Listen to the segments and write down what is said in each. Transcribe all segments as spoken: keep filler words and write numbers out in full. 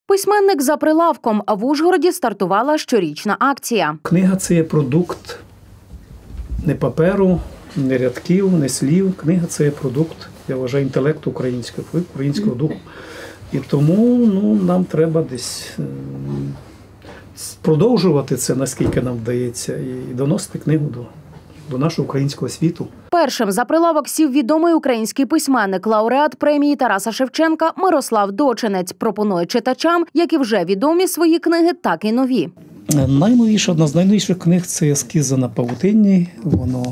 Письменник за прилавком. В Ужгороді стартувала щорічна акція. Книга – це є продукт не паперу, не рядків, не слів. Книга – це є продукт, я вважаю, інтелекту українського, українського духу. І тому ну, нам треба десь продовжувати це, наскільки нам вдається, і доносити книгу до, до нашого українського світу. Першим за прилавок сів відомий український письменник, лауреат премії Тараса Шевченка Мирослав Дочинець. Пропонує читачам, як і вже відомі свої книги, так і нові. Найновіша, одна з найновіших книг – це «Ескіза на павутинні». Воно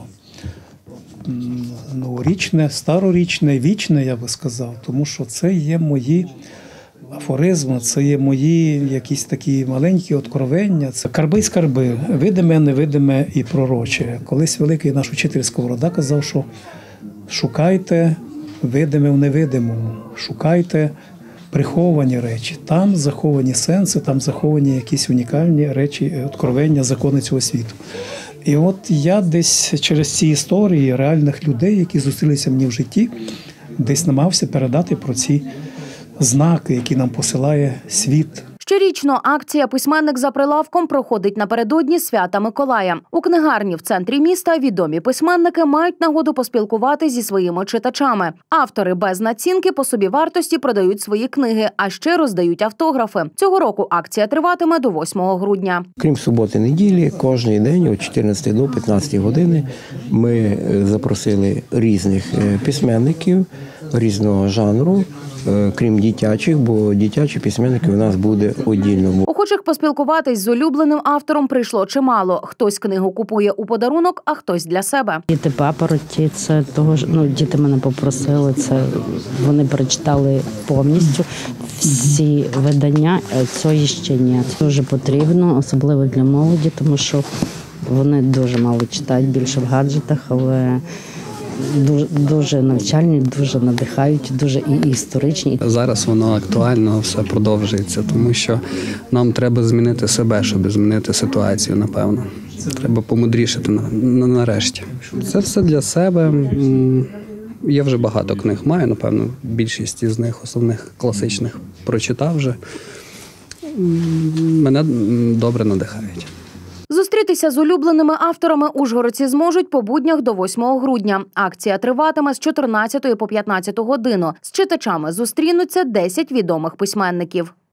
новорічне, старорічне, вічне, я би сказав, тому що це є мої афоризми, це є мої якісь такі маленькі откровення. Це карби й скарби, видиме, невидиме і пророче. Колись великий наш учитель Сковорода казав, що шукайте видиме в невидимому, шукайте приховані речі. Там заховані сенси, там заховані якісь унікальні речі, откровення, закони цього світу. І от я десь через ці історії реальних людей, які зустрілися мені в житті, десь намагався передати про ці знаки, які нам посилає світ. Щорічно акція «Письменник за прилавком» проходить напередодні свята Миколая. У книгарні в центрі міста відомі письменники мають нагоду поспілкувати зі своїми читачами. Автори без націнки по собівартості продають свої книги, а ще роздають автографи. Цього року акція триватиме до восьмого грудня. Крім суботи-неділі, кожен день о чотирнадцятій до п'ятнадцятої години ми запросили різних письменників різного жанру, крім дитячих, бо дитячі письменники у нас буде віддільно. Охочих поспілкуватись з улюбленим автором прийшло чимало. Хтось книгу купує у подарунок, а хтось для себе. Діти папороті, це того ж, ну, діти мене попросили, це вони прочитали повністю всі видання, цього ще ні. Це дуже потрібно, особливо для молоді, тому що вони дуже мало читають, більше в гаджетах, але Дуже, дуже навчальні, дуже надихають, дуже і історичні. Зараз воно актуально, все продовжується, тому що нам треба змінити себе, щоб змінити ситуацію, напевно. Треба помудрішати нарешті. Це все для себе. Я вже багато книг маю, напевно, більшість із них, основних класичних, прочитав вже. Мене добре надихають. Зустрітися з улюбленими авторами ужгородці зможуть по буднях до восьмого грудня. Акція триватиме з чотирнадцятої по п'ятнадцяту годину. З читачами зустрінуться десять відомих письменників.